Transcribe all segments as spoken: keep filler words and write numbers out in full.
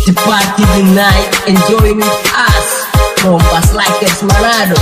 The party tonight, enjoy with us. Kompas Lakers Manado.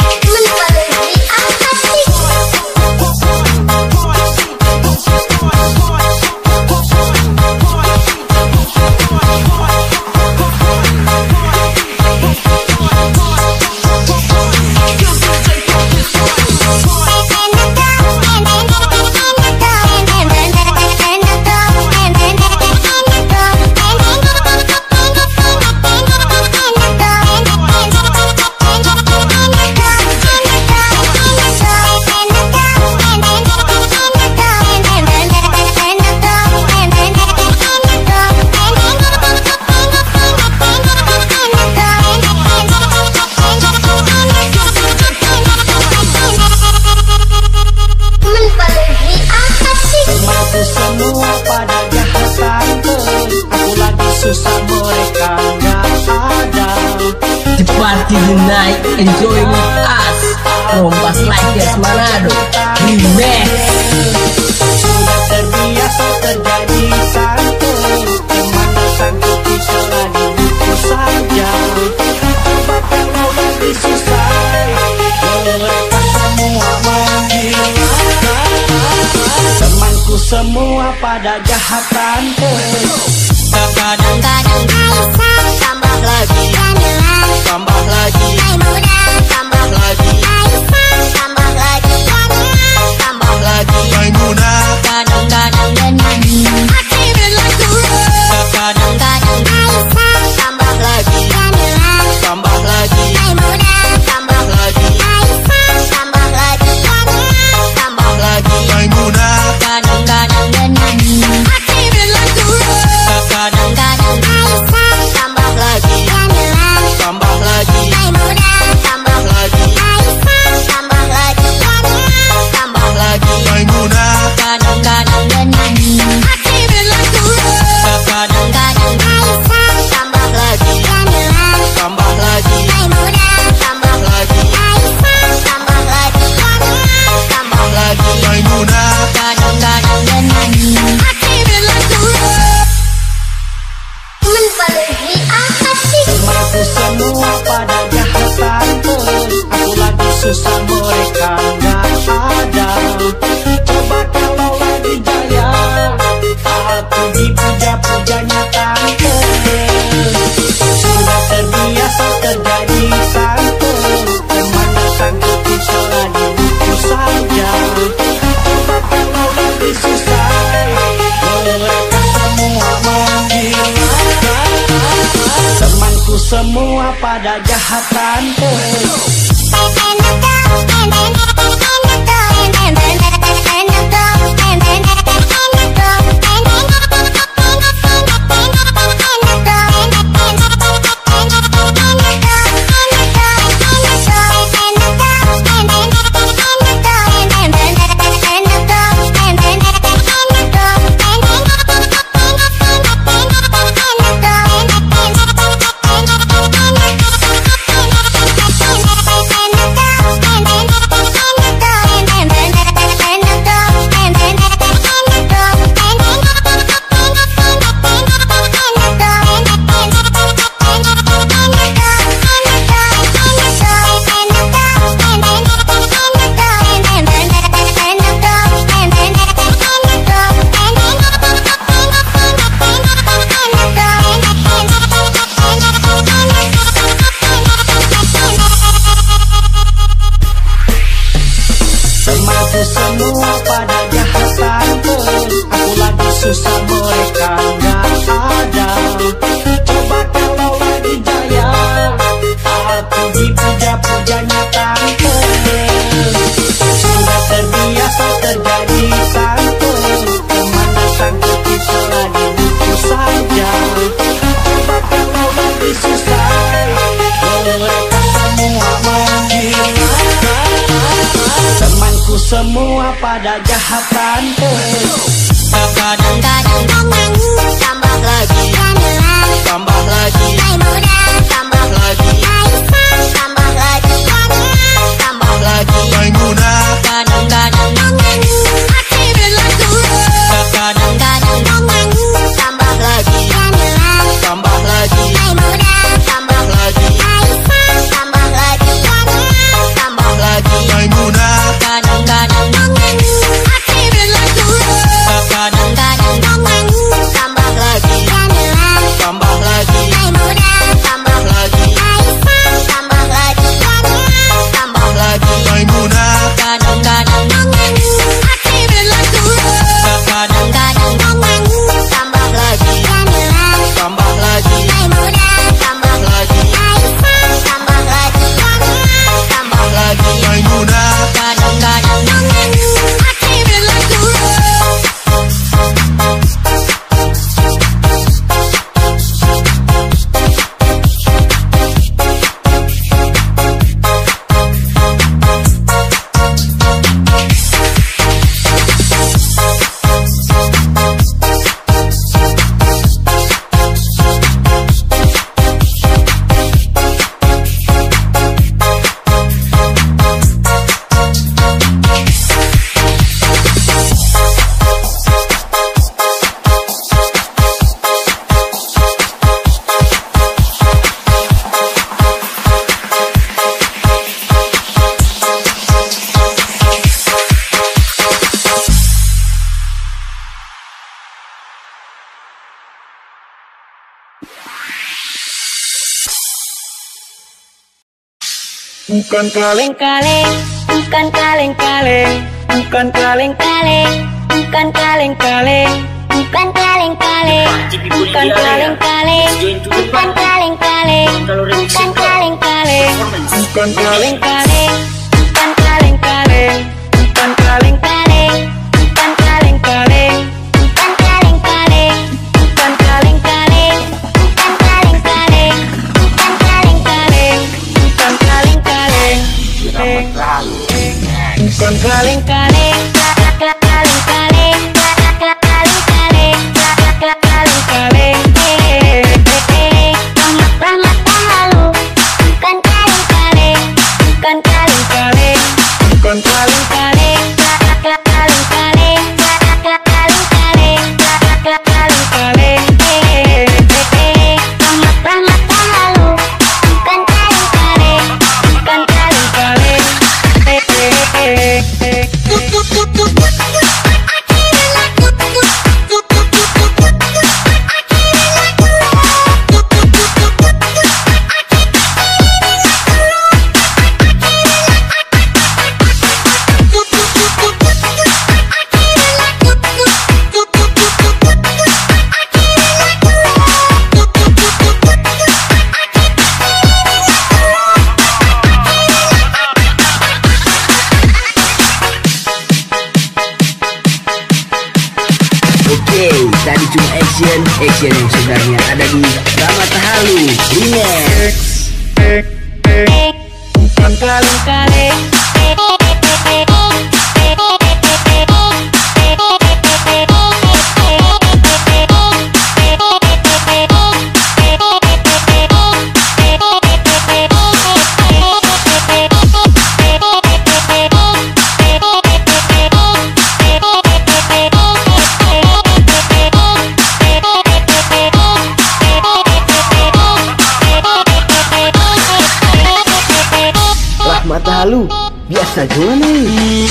Party tonight, enjoy with us. Kompas Lakers Manado Remix. Sudah terbiasa terjadi santai, kemana sanggup diselani itu saja. Coba kalau lagi susah, mereka semua menggila. Temanku semua pada jahatan. Kadang-kadang Aisyah tambah lagi, tambah lagi, Maimunah tambah lagi, Aisyah tambah lagi, tambah lagi, Maimunah. Kadang-kadang Denani akhirin lagu. Kadang-kadang Aisyah tambah lagi, tambah lagi, Maimunah tambah lagi, Aisyah tambah lagi, tambah lagi, Maimunah. Kadang-kadang Denani akhirin lagu. Kadang-kadang Aisyah tambah lagi, tambah lagi, Maimunah tambah lagi, Aisyah tambah lagi, tambah lagi, Maimunah. Kadang-kadang Denani akhirin lagu. Kadang-kadang Aisyah tambah lagi, tambah lagi, Maimunah tambah lagi, Aisyah tambah lagi, tambah lagi, Maimunah. Kadang-kadang Denani akhirin lagu. Temanku semua pada jahatan, aku lagi susah mereka nggak ada. Coba kalau lagi jaya, aku dipuja-pujanya tante. Sudah terbiasa terjadi santai, kemana sanggup diselani itu saja. Coba kalau lagi susah, mereka semua menggila. Temanku semua pada jahatan. Temanku semua pada jahatan, aku lagi susah mereka nggak ada. Coba kalau lagi jaya, aku dipuja-pujanya tante. Sudah terbiasa terjadi santai, kemana sanggup diselani itu saja. Coba kalau lagi susah, mereka semua menggila. Temanku semua pada jahatan. Kadang-kadang tambah lagi, tambah lagi, Maimunah tambah lagi, Aisyah tambah lagi, tambah lagi, Maimunah. Kadang-kadang akhirin lagu. Kadang-kadang tambah lagi, tambah lagi. bukan kaleng-kaleng, bukan kaleng-kaleng, bukan kaleng-kaleng, bukan kaleng-kaleng, bukan kaleng-kaleng, bukan kaleng-kaleng, bukan kaleng-kaleng, bukan kaleng-kaleng, bukan kaleng-kaleng, bukan kaleng-kaleng, bukan kaleng-kaleng, bukan kaleng-kaleng, bukan kaleng-kaleng, bukan kaleng-kaleng, bukan kaleng-kaleng, bukan kaleng-kaleng, bukan kaleng-kaleng, bukan kaleng-kaleng, kaleng-kaleng, kaleng-kaleng, kaleng-kaleng, Rahmat Halu, bukan kaleng-kaleng, bukan kaleng-kaleng, bukan kaleng-kaleng, kaleng-kaleng, kaleng-kaleng, kaleng-kaleng, Rahmat Halu, bukan kaleng-kaleng, bukan kaleng-kaleng. Oke, tadi cuma action, action yang sebenarnya ada di Rahmat Halu Remix. Bukan kaleng-kaleng, Rahmat Halu, biasa juga nih.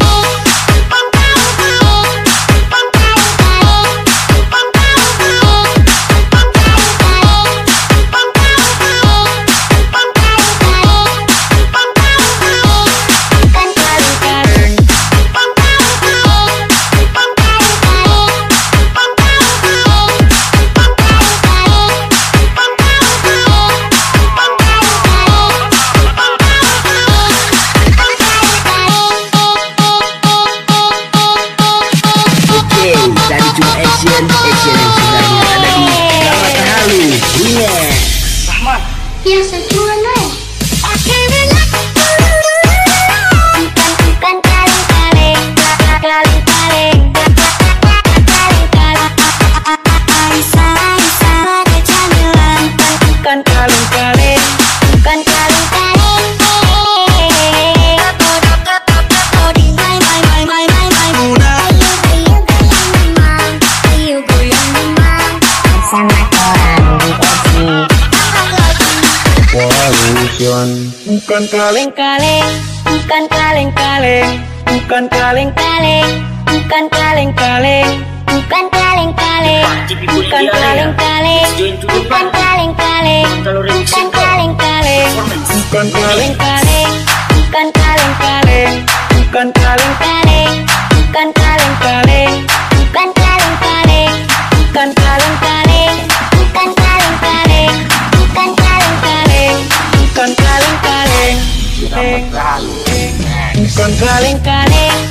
Tadi cuma action, action yang sebenarnya ada di Rahmat Halu Remix. Rahmat. Biasa juga nih. Bukan bukan kaleng-kaleng, kaleng-kaleng, kaleng-kaleng, Aisyah Aisyah ada camilan. Bukan kaleng-kaleng, Bukan kaleng-kaleng, Kodi mai mai mai mai mai mai Muna. Ayo goyang demam, ayo goyang demam, bersama orang di Osi. Pollution. Bukan kaleng-kaleng, bukan kaleng-kaleng, bukan kaleng-kaleng, bukan kaleng-kaleng, Bukan kaleng-kaleng, bukan kaleng-kaleng, bukan kaleng-kaleng, bukan kaleng-kaleng, bukan kaleng, kaleng-kaleng, bukan kaleng-kaleng, bukan kaleng, kaleng, bukan kaleng-kaleng, bukan kaleng-kaleng, bukan kaleng, bukan kaleng-kaleng, bukan kaleng-kaleng, bukan kaleng-kaleng, bukan kaleng-kaleng, bukan kaleng-kaleng.